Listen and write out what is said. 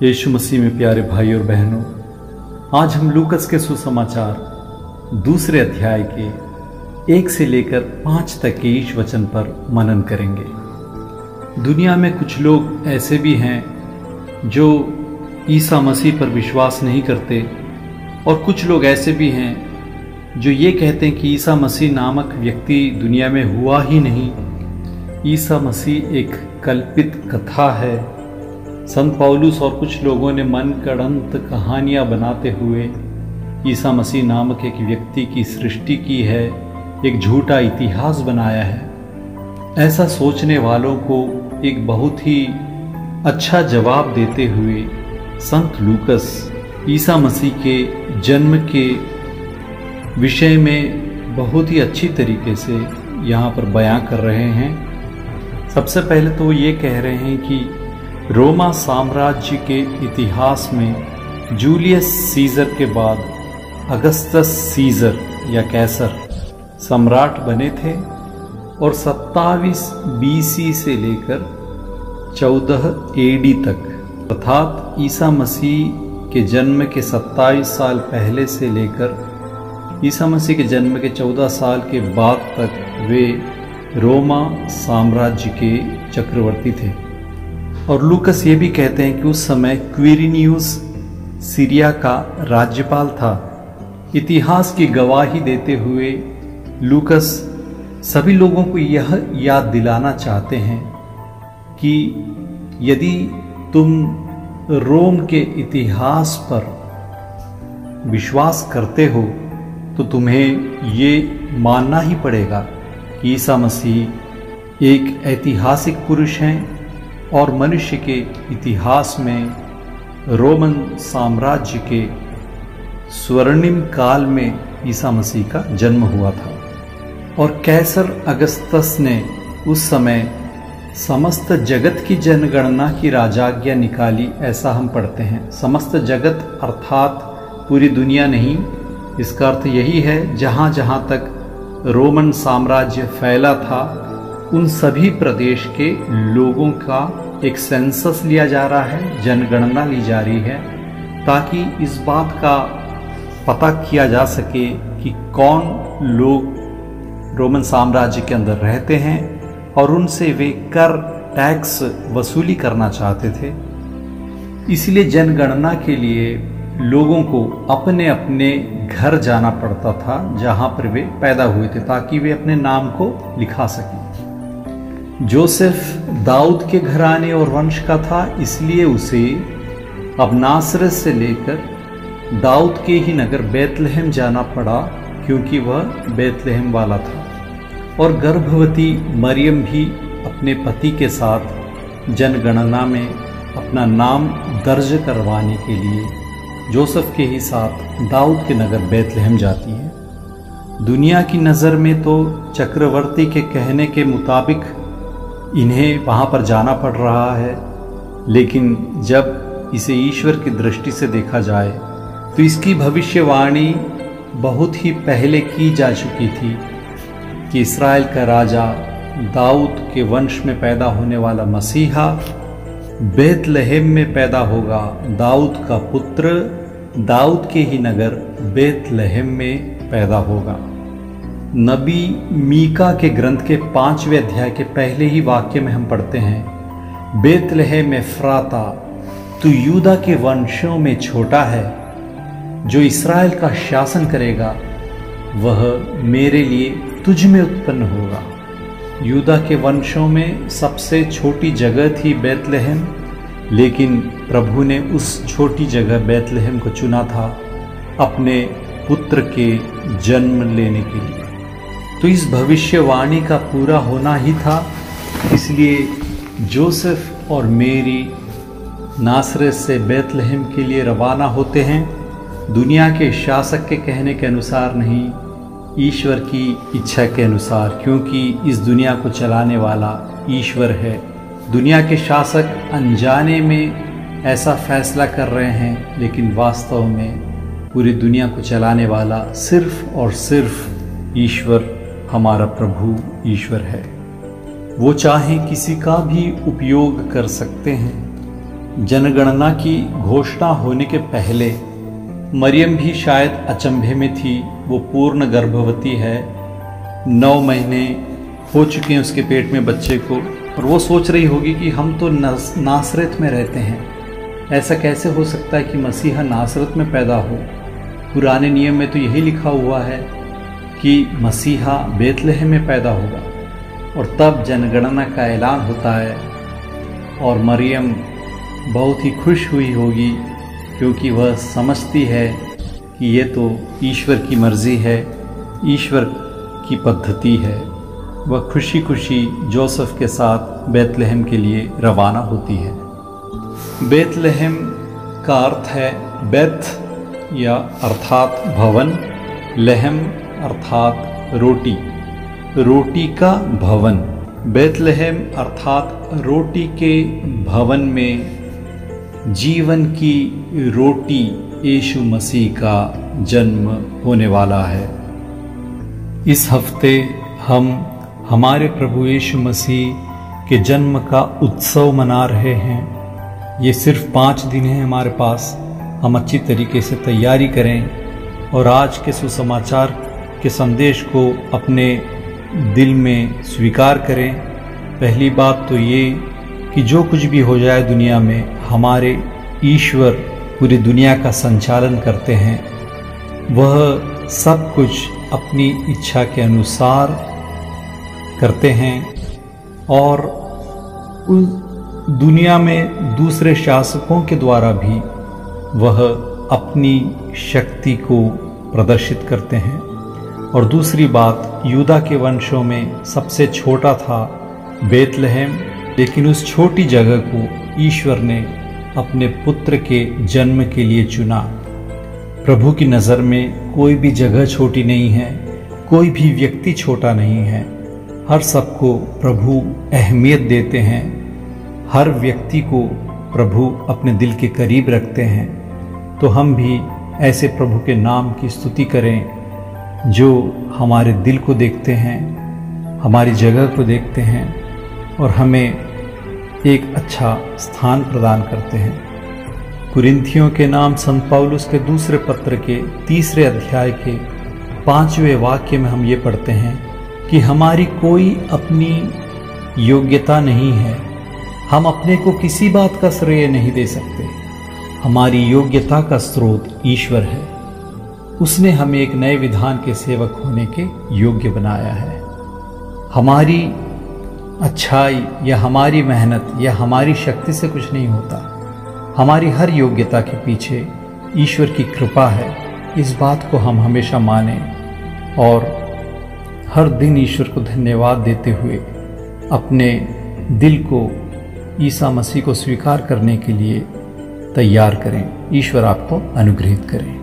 यीशु मसीह में प्यारे भाई और बहनों, आज हम लूकस के सुसमाचार दूसरे अध्याय के 1 से लेकर 5 तक के ईश वचन पर मनन करेंगे। दुनिया में कुछ लोग ऐसे भी हैं जो ईसा मसीह पर विश्वास नहीं करते, और कुछ लोग ऐसे भी हैं जो ये कहते हैं कि ईसा मसीह नामक व्यक्ति दुनिया में हुआ ही नहीं, ईसा मसीह एक कल्पित कथा है। संत पौलुस और कुछ लोगों ने मन गढ़ंत कहानियां बनाते हुए ईसा मसीह नामक एक व्यक्ति की सृष्टि की है, एक झूठा इतिहास बनाया है। ऐसा सोचने वालों को एक बहुत ही अच्छा जवाब देते हुए संत लूकस ईसा मसीह के जन्म के विषय में बहुत ही अच्छी तरीके से यहाँ पर बयां कर रहे हैं। सबसे पहले तो वो ये कह रहे हैं कि रोमा साम्राज्य के इतिहास में जूलियस सीजर के बाद अगस्तस सीजर या कैसर सम्राट बने थे, और 27 बीसी से लेकर 14 एडी तक, अर्थात ईसा मसीह के जन्म के 27 साल पहले से लेकर ईसा मसीह के जन्म के 14 साल के बाद तक वे रोमा साम्राज्य के चक्रवर्ती थे। और लूकस ये भी कहते हैं कि उस समय क्विरिनियुस सीरिया का राज्यपाल था। इतिहास की गवाही देते हुए लूकस सभी लोगों को यह याद दिलाना चाहते हैं कि यदि तुम रोम के इतिहास पर विश्वास करते हो तो तुम्हें ये मानना ही पड़ेगा कि ईसा मसीह एक ऐतिहासिक पुरुष हैं, और मनुष्य के इतिहास में रोमन साम्राज्य के स्वर्णिम काल में ईसा मसीह का जन्म हुआ था। और कैसर अगस्तस ने उस समय समस्त जगत की जनगणना की राजाज्ञा निकाली, ऐसा हम पढ़ते हैं। समस्त जगत अर्थात पूरी दुनिया नहीं, इसका अर्थ यही है जहाँ जहाँ तक रोमन साम्राज्य फैला था उन सभी प्रदेश के लोगों का एक सेंसस लिया जा रहा है, जनगणना ली जा रही है, ताकि इस बात का पता किया जा सके कि कौन लोग रोमन साम्राज्य के अंदर रहते हैं, और उनसे वे कर टैक्स वसूली करना चाहते थे। इसलिए जनगणना के लिए लोगों को अपने अपने घर जाना पड़ता था जहां पर वे पैदा हुए थे, ताकि वे अपने नाम को लिखा सकें। जोसेफ दाऊद के घराने और वंश का था, इसलिए उसे अब नासरत से लेकर दाऊद के ही नगर बैतलहम जाना पड़ा, क्योंकि वह बैतलहम वाला था। और गर्भवती मरियम भी अपने पति के साथ जनगणना में अपना नाम दर्ज करवाने के लिए जोसेफ के ही साथ दाऊद के नगर बैतलहम जाती है। दुनिया की नज़र में तो चक्रवर्ती के कहने के मुताबिक इन्हें वहाँ पर जाना पड़ रहा है, लेकिन जब इसे ईश्वर की दृष्टि से देखा जाए तो इसकी भविष्यवाणी बहुत ही पहले की जा चुकी थी कि इस्राएल का राजा दाऊद के वंश में पैदा होने वाला मसीहा बैतलहम में पैदा होगा। दाऊद का पुत्र दाऊद के ही नगर बैतलहम में पैदा होगा। नबी मीका के ग्रंथ के 5वें अध्याय के पहले ही वाक्य में हम पढ़ते हैं, बैतलहम एफ्राता, तू यूदा के वंशों में छोटा है, जो इस्राएल का शासन करेगा वह मेरे लिए तुझ में उत्पन्न होगा। यूदा के वंशों में सबसे छोटी जगह थी बैतलहम, लेकिन प्रभु ने उस छोटी जगह बैतलहम को चुना था अपने पुत्र के जन्म लेने के लिए। तो इस भविष्यवाणी का पूरा होना ही था, इसलिए जोसेफ और मेरी नासरत से बैतलहम के लिए रवाना होते हैं, दुनिया के शासक के कहने के अनुसार नहीं, ईश्वर की इच्छा के अनुसार, क्योंकि इस दुनिया को चलाने वाला ईश्वर है। दुनिया के शासक अनजाने में ऐसा फैसला कर रहे हैं, लेकिन वास्तव में पूरी दुनिया को चलाने वाला सिर्फ और सिर्फ ईश्वर, हमारा प्रभु ईश्वर है। वो चाहे किसी का भी उपयोग कर सकते हैं, जनगणना की घोषणा होने के पहले मरियम भी शायद अचंभे में थी। वो पूर्ण गर्भवती है, 9 महीने हो चुके हैं उसके पेट में बच्चे को, और वो सोच रही होगी कि हम तो नासरत में रहते हैं, ऐसा कैसे हो सकता है कि मसीहा नासरत में पैदा हो। पुराने नियम में तो यही लिखा हुआ है कि मसीहा बेतलहम में पैदा होगा। और तब जनगणना का ऐलान होता है और मरियम बहुत ही खुश हुई होगी, क्योंकि वह समझती है कि ये तो ईश्वर की मर्ज़ी है, ईश्वर की पद्धति है। वह खुशी खुशी जोसेफ के साथ बेतलहम के लिए रवाना होती है। बेतलहम का अर्थ है बेत या अर्थात भवन, लहम अर्थात रोटी, रोटी का भवन। बेतलहम अर्थात रोटी के भवन में जीवन की रोटी यीशु मसीह का जन्म होने वाला है। इस हफ्ते हम हमारे प्रभु यीशु मसीह के जन्म का उत्सव मना रहे हैं। ये सिर्फ 5 दिन है हमारे पास, हम अच्छी तरीके से तैयारी करें और आज के सुसमाचार के संदेश को अपने दिल में स्वीकार करें। पहली बात तो ये कि जो कुछ भी हो जाए दुनिया में, हमारे ईश्वर पूरी दुनिया का संचालन करते हैं। वह सब कुछ अपनी इच्छा के अनुसार करते हैं और उस दुनिया में दूसरे शासकों के द्वारा भी वह अपनी शक्ति को प्रदर्शित करते हैं। और दूसरी बात, यूदा के वंशों में सबसे छोटा था बेतलहम, लेकिन उस छोटी जगह को ईश्वर ने अपने पुत्र के जन्म के लिए चुना। प्रभु की नज़र में कोई भी जगह छोटी नहीं है, कोई भी व्यक्ति छोटा नहीं है। हर सबको प्रभु अहमियत देते हैं, हर व्यक्ति को प्रभु अपने दिल के करीब रखते हैं। तो हम भी ऐसे प्रभु के नाम की स्तुति करें जो हमारे दिल को देखते हैं, हमारी जगह को देखते हैं और हमें एक अच्छा स्थान प्रदान करते हैं। कुरिन्थियों के नाम संत पौलुस के दूसरे पत्र के 3 अध्याय के 5वें वाक्य में हम ये पढ़ते हैं कि हमारी कोई अपनी योग्यता नहीं है, हम अपने को किसी बात का श्रेय नहीं दे सकते। हमारी योग्यता का स्रोत ईश्वर है। उसने हमें एक नए विधान के सेवक होने के योग्य बनाया है। हमारी अच्छाई या हमारी मेहनत या हमारी शक्ति से कुछ नहीं होता। हमारी हर योग्यता के पीछे ईश्वर की कृपा है। इस बात को हम हमेशा माने और हर दिन ईश्वर को धन्यवाद देते हुए अपने दिल को ईसा मसीह को स्वीकार करने के लिए तैयार करें। ईश्वर आपको अनुग्रहित करें।